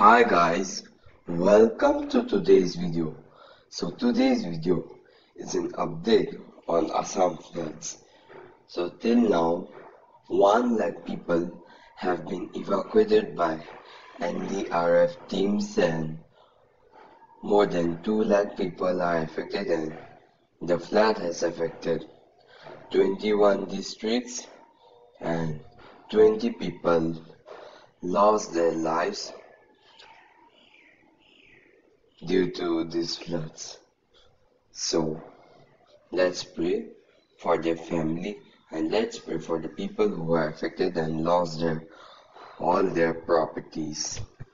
Hi guys, welcome to today's video. Today's video is an update on Assam floods. Till now, 1 lakh people have been evacuated by NDRF teams and more than 2 lakh people are affected, and the flood has affected 21 districts and 20 people lost their lives due to these floods. So let's pray for their family and let's pray for the people who are affected and lost all their properties.